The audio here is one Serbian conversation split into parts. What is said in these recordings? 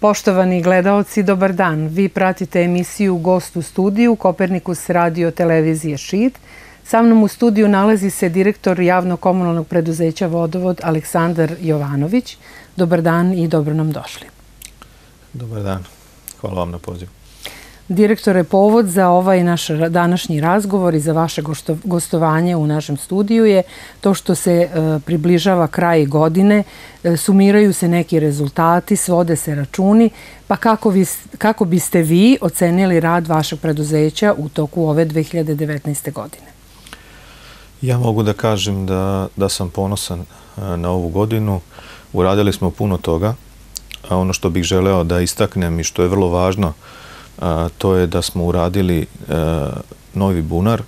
Poštovani gledaoci, dobar dan. Vi pratite emisiju Gost u studiju Kopernikus radio televizije Šid. Sa mnom u studiju nalazi se direktor javnog komunalnog preduzeća Vodovod Aleksandar Jovanović. Dobar dan i dobro nam došli. Dobar dan. Hvala vam na pozivu. Direktore, povod za ovaj naš današnji razgovor i za vaše gostovanje u našem studiju je to što se približava kraj godine, sumiraju se neki rezultati, svode se računi, pa kako biste vi ocenili rad vašeg preduzeća u toku ove 2019. godine? Ja mogu da kažem da sam ponosan na ovu godinu. Uradili smo puno toga, a ono što bih želeo da istaknem i što je vrlo važno, to je da smo uradili novi bunar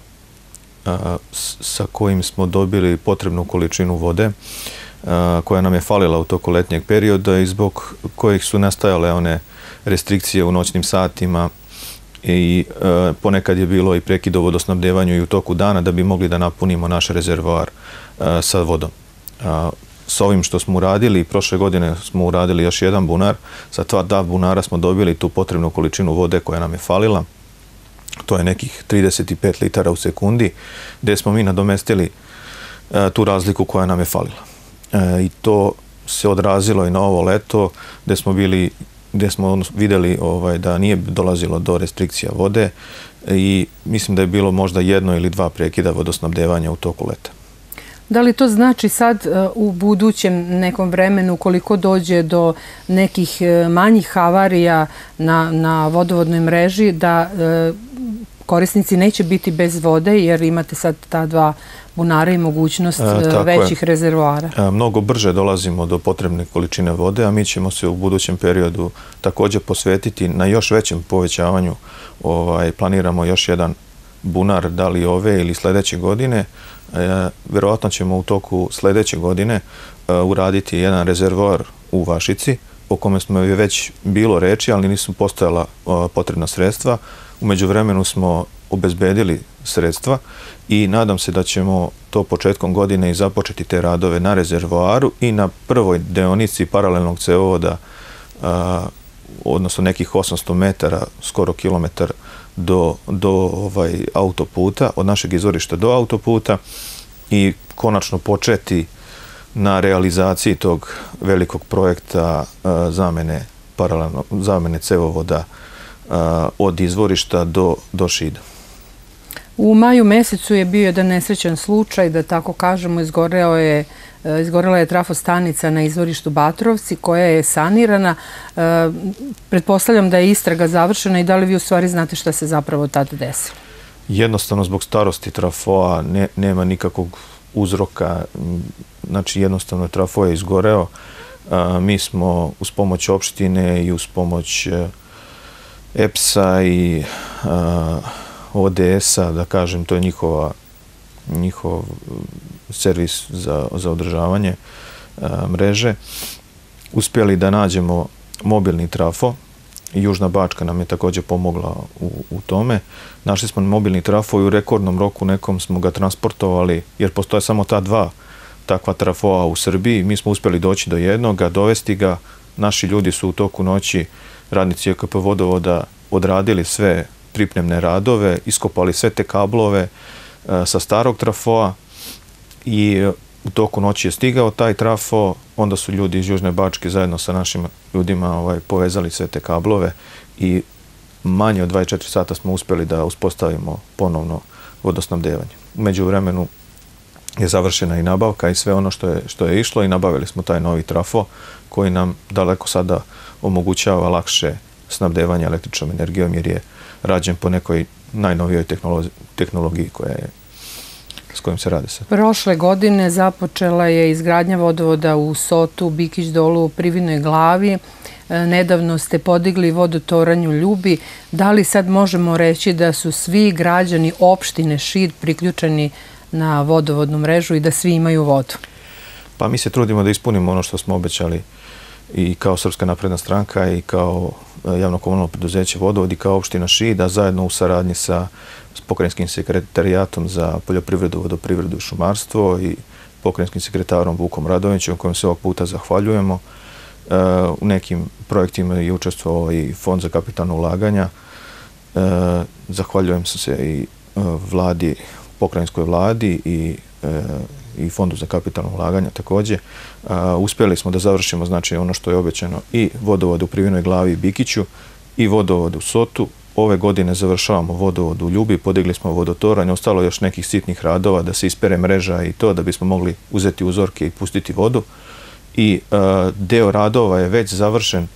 sa kojim smo dobili potrebnu količinu vode koja nam je falila u toku letnjeg perioda i zbog kojih su nastajale one restrikcije u noćnim satima i ponekad je bilo i prekid u vodosnabdevanju i u toku dana da bi mogli da napunimo naš rezervoar sa vodom. S ovim što smo uradili, prošle godine smo uradili još jedan bunar. Sa dva bunara smo dobili tu potrebnu količinu vode koja nam je falila. To je nekih 35 litara u sekundi, gdje smo mi nadomestili tu razliku koja nam je falila. I to se odrazilo i na ovo leto, gdje smo vidjeli da nije dolazilo do restrikcija vode i mislim da je bilo možda 1 ili 2 prekida vodosnabdevanja u toku leta. Da li to znači sad u budućem nekom vremenu koliko dođe do nekih manjih havarija na vodovodnoj mreži da korisnici neće biti bez vode jer imate sad ta dva bunara i mogućnost većih rezervoara? Mnogo brže dolazimo do potrebne količine vode, a mi ćemo se u budućem periodu također posvetiti na još većem povećavanju. Planiramo još jedan bunar, da li ove ili sljedeće godine. Vjerovatno ćemo u toku sljedeće godine uraditi jedan rezervoar u Vašici, o kome smo već bilo reči, ali nisu postojala potrebna sredstva. U međuvremenu smo obezbedili sredstva i nadam se da ćemo to početkom godine i započeti te radove na rezervoaru i na prvoj deonici paralelnog cevovoda, odnosno nekih 800 metara, skoro kilometar do autoputa, od našeg izvorišta do autoputa i konačno početi na realizaciji tog velikog projekta zamene cevovoda od izvorišta do Šida. U maju mesecu je bio jedan nesrećan slučaj, da tako kažemo, izgorela je trafostanica na izvorištu Batrovci koja je sanirana. Pretpostavljam da je istraga završena i da li vi u stvari znate šta se zapravo tada desilo? Jednostavno zbog starosti trafoa nema nikakvog uzroka, znači jednostavno trafo je izgoreo. Mi smo uz pomoć opštine i uz pomoć EPS-a i ODS-a, da kažem, to je njihov servis za održavanje mreže, uspjeli da nađemo mobilni trafo. Južna Bačka nam je također pomogla u tome. Našli smo mobilni trafo i u rekordnom roku nekom smo ga transportovali, jer postoje samo ta dva takva trafoa u Srbiji. Mi smo uspjeli doći do jednoga, dovesti ga. Naši ljudi su u toku noći, radnici EKP Vodovoda, odradili sve pripremne radove, iskopali sve te kablove sa starog trafoa i u toku noći je stigao taj trafo, onda su ljudi iz Južne Bačke zajedno sa našim ljudima povezali sve te kablove i manje od 24 sata smo uspjeli da uspostavimo ponovno vodosnabdevanje. U međuvremenu je završena i nabavka i sve ono što je išlo i nabavili smo taj novi trafo koji nam daleko sada omogućava lakše snabdevanje električnom energijom jer je rađen po nekoj najnovijoj tehnologiji s kojim se radi sad. Prošle godine započela je izgradnja vodovoda u Sotu, Bikić dolu, Privinoj Glavi. Nedavno ste podigli vodotoranj u Ljubi. Da li sad možemo reći da su svi građani opštine Šid priključeni na vodovodnu mrežu i da svi imaju vodu? Pa mi se trudimo da ispunimo ono što smo obećali i kao Srpska napredna stranka i kao javno komunalno preduzeće Vodovod i kao opština Šid, a zajedno u saradnji sa pokrajinskim sekretarijatom za poljoprivredu, vodoprivredu i šumarstvo i pokrajinskim sekretarom Vukom Radovićem, kojem se ovog puta zahvaljujemo. U nekim projektima je učestvovao i Fond za kapitalno ulaganja. Zahvaljujem se i vladi, pokrajinskoj vladi i Fondu za kapitalno ulaganja također. Uspjeli smo da završimo, znači, ono što je obećano, i vodovod u Privinoj Glavi i Bikiću i vodovod u Sotu. Ove godine završavamo vodovod u Ljubi, podigli smo vodotoranj, ostalo još nekih sitnih radova da se ispere mreža i to, da bismo mogli uzeti uzorke i pustiti vodu. I deo radova je već završen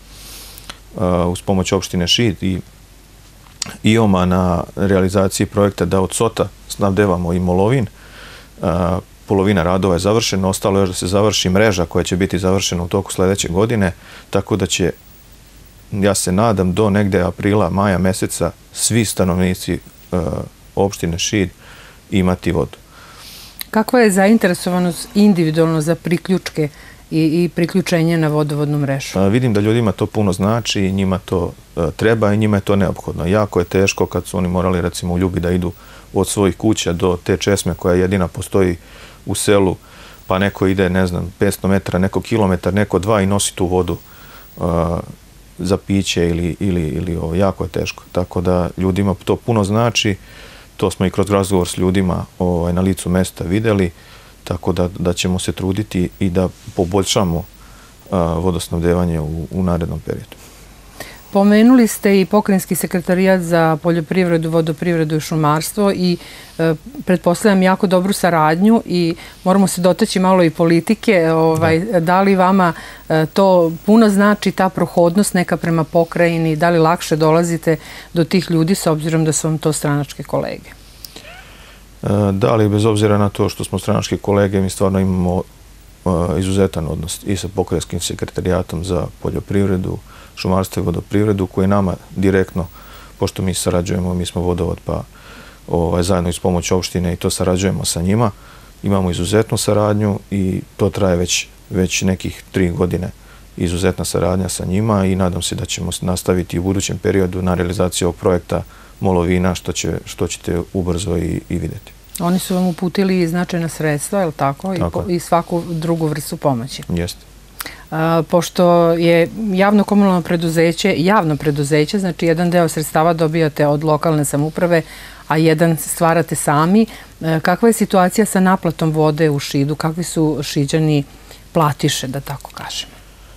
uz pomoć opštine Šid i IOM-a na realizaciji projekta da od Sota snabdevamo i Molovin. Polovina radova je završena, ostalo još da se završi mreža koja će biti završena u toku sljedeće godine, tako da će, ja se nadam, do negde aprila, maja meseca svi stanovnici opštine Šid imati vodu. Kakva je zainteresovanost individualno za priključke i priključenje na vodovodnu mrežu? Vidim da ljudima to puno znači i njima to treba i njima je to neophodno. Jako je teško kad su oni morali, recimo, u Ljubi da idu od svojih kuća do te česme koja jedina postoji u selu, pa neko ide, ne znam, 500 metara, neko kilometar, neko 2 i nosi tu vodu za piće ili jako je teško. Tako da ljudima to puno znači. To smo i kroz razgovor s ljudima na licu mesta videli, tako da ćemo se truditi i da poboljšamo vodosnabdevanje u narednom periodu. Pomenuli ste i Pokrajinski sekretarijat za poljoprivredu, vodoprivredu i šumarstvo i pretpostavljam jako dobru saradnju i moramo se dotaći malo i politike. Da li vama to puno znači, ta prohodnost neka prema pokrajini, da li lakše dolazite do tih ljudi s obzirom da su vam to stranačke kolege? Da, ali bez obzira na to što smo stranačke kolege, mi stvarno imamo izuzetan odnos i sa Pokrajinskim sekretarijatom za poljoprivredu, šumarstvo i vodoprivredu, koji nama direktno, pošto mi sarađujemo, mi smo vodovod, pa zajedno iz pomoć opštine i to sarađujemo sa njima. Imamo izuzetnu saradnju i to traje već nekih 3 godine, izuzetna saradnja sa njima i nadam se da ćemo nastaviti u budućem periodu na realizaciji ovog projekta Molovina, što ćete ubrzo i vidjeti. Oni su vam uputili značajna sredstva, je li tako? I svaku drugu vrstu pomoći. Jeste. Pošto je javno preduzeće, znači jedan deo sredstava dobijate od lokalne samouprave, a jedan stvarate sami. Kakva je situacija sa naplatom vode u Šidu? Kakvi su Šiđani platiše, da tako kažem?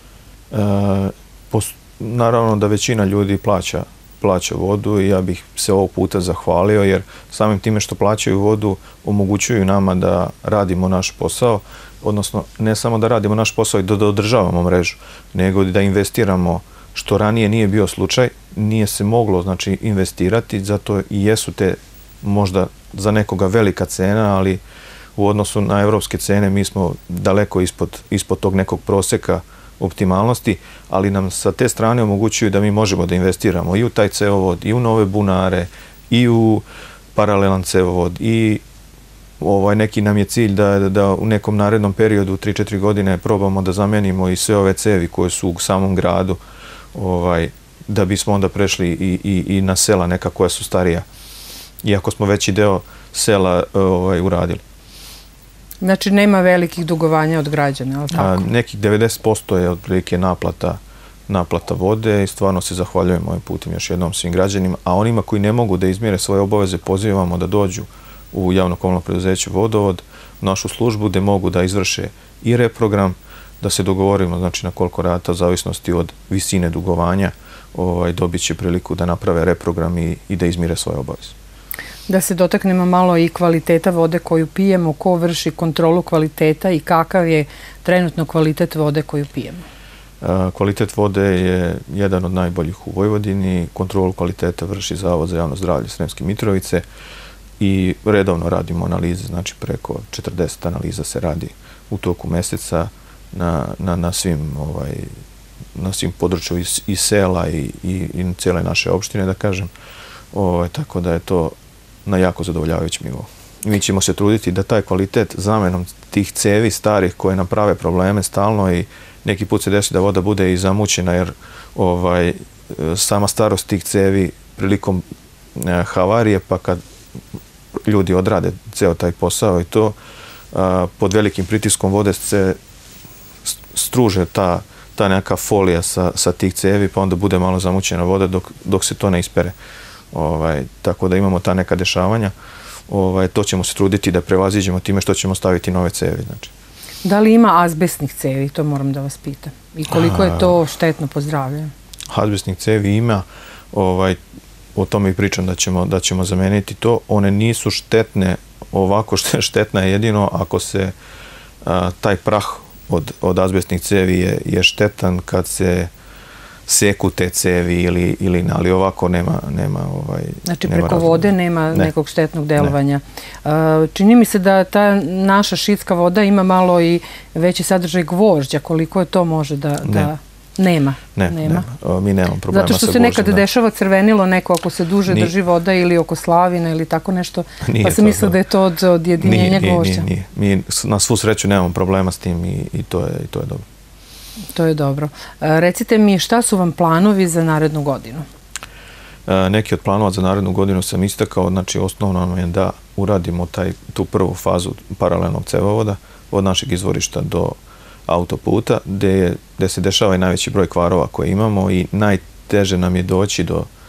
Naravno da većina ljudi plaća vodu i ja bih se ovog puta zahvalio, jer samim time što plaćaju vodu omogućuju nama da radimo naš posao, odnosno ne samo da radimo naš posao i da održavamo mrežu, nego da investiramo, što ranije nije bio slučaj, nije se moglo, znači, investirati, zato i jesu te možda za nekoga velika cena, ali u odnosu na evropske cene mi smo daleko ispod tog nekog proseka optimalnosti, ali nam sa te strane omogućuju da mi možemo da investiramo i u taj cevovod, i u nove bunare, i u paralelan cevovod, i neki nam je cilj da u nekom narednom periodu, 3-4 godine, probamo da zamenimo i sve ove cevi koje su u samom gradu, da bismo onda prešli i na sela neka koja su starija, iako smo veći deo sela uradili. Znači, nema velikih dugovanja od građana, ali tako? Nekih 90% je otprilike naplata vode i stvarno se zahvaljujem ovim putem još jednom svim građanima, a onima koji ne mogu da izmjere svoje obaveze pozivamo da dođu u javno komunalno preduzeće Vodovod, našu službu, gde mogu da izvrše i reprogram, da se dogovorimo, znači, na koliko rata, u zavisnosti od visine dugovanja, dobit će priliku da naprave reprogram i da izmire svoje obaveze. Da se dotaknemo malo i kvaliteta vode koju pijemo, ko vrši kontrolu kvaliteta i kakav je trenutno kvalitet vode koju pijemo? Kvalitet vode je jedan od najboljih u Vojvodini. Kontrolu kvaliteta vrši Zavod za javno zdravlje Sremske Mitrovice i redovno radimo analize, znači preko 40 analiza se radi u toku meseca na svim području i sela i cijele naše opštine, da kažem. Tako da je to na jako zadovoljavajućem nivou. Mi ćemo se truditi da taj kvalitet zamenom tih cevi starih koje nam prave probleme stalno i neki put se desi da voda bude i zamućena, jer sama starost tih cevi prilikom havarije, pa kad ljudi odrade ceo taj posao i to, pod velikim pritiskom vode se struže ta neka folija sa tih cevi, pa onda bude malo zamućena voda dok se to ne ispere. Tako da imamo ta neka dešavanja. To ćemo se truditi da prevaziđemo time što ćemo staviti nove cevi. Znači. Da li ima azbestnih cevi? To moram da vas pitam. I koliko je to štetno po zdravlje? Azbestnih cevi ima. O tome i pričam da ćemo zameniti to. One nisu štetne ovako, štetna je jedino ako se taj prah od azbestnih cevi je štetan kad se seku te cevi ali ovako nema znači preko vode nema nekog štetnog delovanja. Čini mi se da ta naša šidska voda ima malo i veći sadržaj gvožđa. Koliko je to može da... Nema. Nema. Mi nemamo problema sa zato što se nekad dešava crvenilo neko ako se duže drži voda ili oko slavina ili tako nešto, pa se misle da je to od jedinjenja gvožđa. Nije. Mi na svu sreću nemamo problema s tim i to je dobro. To je dobro. Recite mi, šta su vam planovi za narednu godinu? Neki od planova za narednu godinu sam istakao, znači osnovno nam je da uradimo tu prvu fazu paralelnog cevovoda od našeg izvorišta do autoputa, gde se dešava i najveći broj kvarova koje imamo i najteže nam je doći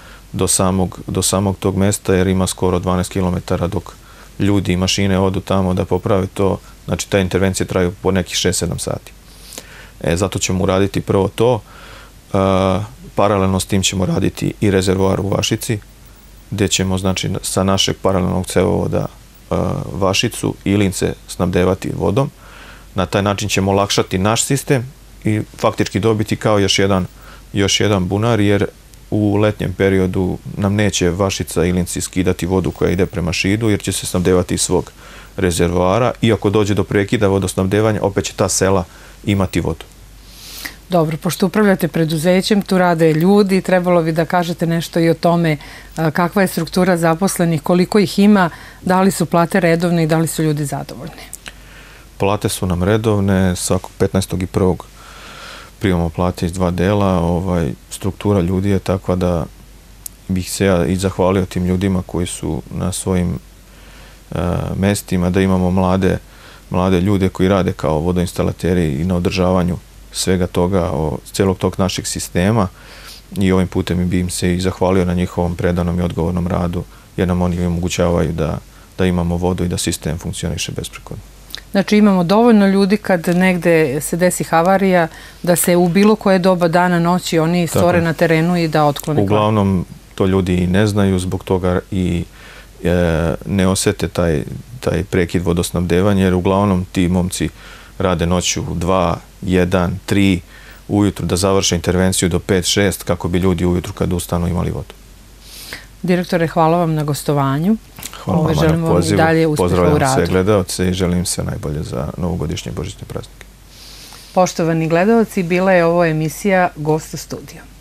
do samog tog mesta jer ima skoro 12 km dok ljudi i mašine odu tamo da poprave to, znači ta intervencija traju po nekih 6-7 sati. Zato ćemo uraditi prvo to, paralelno s tim ćemo raditi i rezervoar u Vašici, gde ćemo znači sa našeg paralelnog cevovoda Vašicu i Ilince snabdevati vodom. Na taj način ćemo olakšati naš sistem i faktički dobiti kao još jedan bunar, jer u letnjem periodu nam neće Vašica i Ilinci skidati vodu koja ide prema Šidu, jer će se snabdevati iz svog rezervoara i ako dođe do prekida vodosnabdevanja, opet će ta sela imati vodu. Dobro, pošto upravljate preduzećem, tu rade ljudi, trebalo bi da kažete nešto i o tome kakva je struktura zaposlenih, koliko ih ima, da li su plate redovne i da li su ljudi zadovoljni? Plate su nam redovne, svakog 15. i 1. primamo plate iz 2 dela. Struktura ljudi je takva da bih se ja i zahvalio tim ljudima koji su na svojim mestima, da imamo mlade ljude koji rade kao vodoinstalateri i na održavanju svega toga, celog tog našeg sistema i ovim putem bi im se i zahvalio na njihovom predanom i odgovornom radu, jer nam oni omogućavaju da imamo vodu i da sistem funkcioniše besprekorno. Znači imamo dovoljno ljudi kad negde se desi havarija da se u bilo koje doba dana, noći oni stvore na terenu i da otklone kvar. Uglavnom to ljudi i ne znaju, zbog toga i ne osete taj prekid vodosnabdevanja, jer uglavnom ti momci rade noću 2, 1, 3, ujutru da završe intervenciju do 5, 6 kako bi ljudi ujutru kad ustanu imali vodu. Direktore, hvala vam na gostovanju. Hvala vam na pozivu. Pozdravljam sve gledalce i želim sve najbolje za novogodišnje božićne praznike. Poštovani gledalci, bila je ovo emisija Gost u studiju.